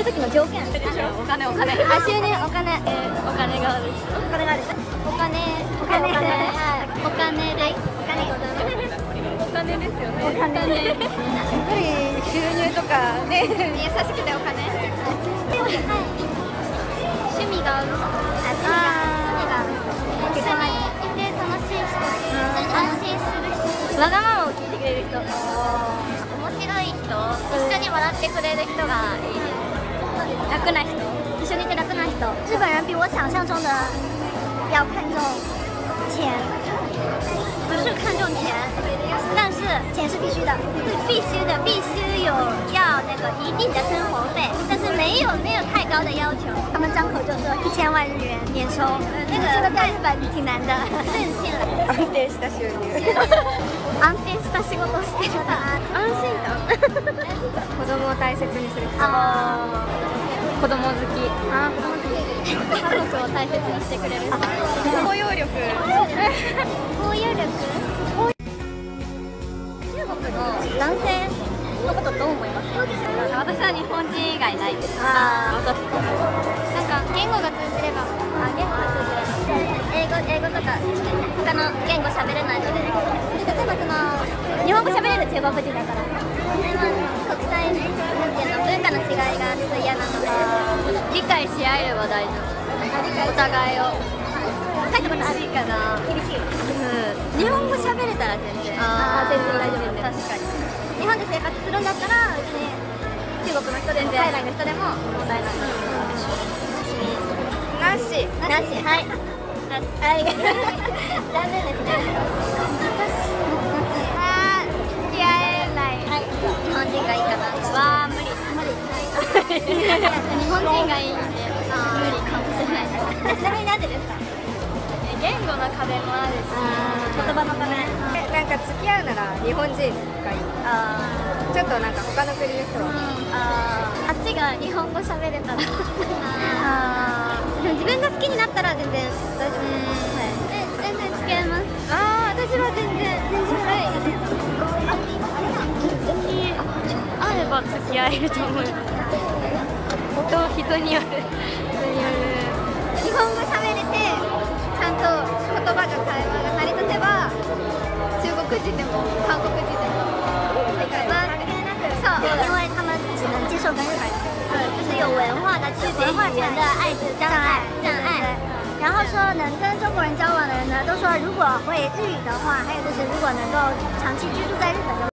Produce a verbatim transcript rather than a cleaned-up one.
る時の条件。 お金お金。 あ、収入お金。 えー、お金がある人。 お金がある。お金お金お金お金です。お金お金ですよね。 お金。 やっぱり収入とかね。優しくてお金。趣味がある。 趣味がある。一緒にいて楽しい人。安心する人。 わがままを聞いてくれる人。 面白い人。一緒に笑ってくれる人がいいです。 楽な人。 一緒にいて楽な人。日本人比我想象中的要看重钱，不是看重钱，但是钱是必须的，是必须的，必须有要那个一定的生活费，但是没有没有太高的要求。他们张口就说一千万日元年收，那个这个在日本挺难的，任性了。 安定した収入。 安定した仕事をしてるから安心感。子供を大切にする人。子供好き。 あー、子供好き。 家族を大切にしてくれる人。包容力。 包容力。中国の男性のことどう思いますか？ 私は日本人以外ないです。 あ私。 なんか言語が通じれば、あ、言語が通じれば、英語英語とか他の言語喋れないので、例えばその日本語喋れる中国人だから、国際なんていうの文化の違いがちょっと嫌なので、 理解し合えれば大丈夫。お互いを。 書いたことあるいいかな。 厳しい。 日本語喋れたら全然。 あー、全然大丈夫です。 確かに。 日本で生活するんだったら別に中国の人でも海外の人でも問題ない。 なし。 なし、はい。はい。残念ですね。 あー、付き合えない。 はい。日本人がいいかな。 わー、無理。 無理。 日本人がいいんで、無理かもしれない。 ちなみになんでですか？ 言語の壁もあるし、 言葉の壁。 なんか付き合うなら日本人がいい。 あちょっとなんか他の国の人は。 ああっちが日本語喋れたら。ああ。でも自分が好きになったら全然大丈夫です。はい。え、全然付き合います。 ああ、私は全然全然はい。あれば付き合えると思います。人人による人による。 日本語喋れてちゃんと言葉が会話が成り立てば中国人でも韓国人でもいいかなって。そう，因为他们只能接受跟日本人，就是有文化的区别，语言的爱障碍障碍。然后说能跟中国人交往的人呢，都说如果会日语的话，还有就是如果能够长期居住在日本的。